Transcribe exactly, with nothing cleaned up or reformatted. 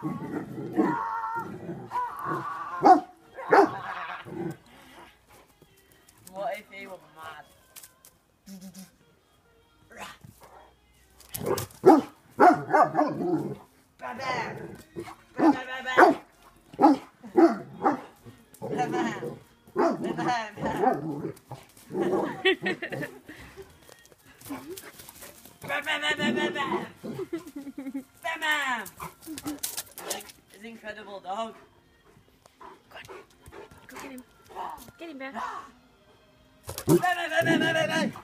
What if he were mad? It's incredible dog. Go on. Go get him. Get him, Bear.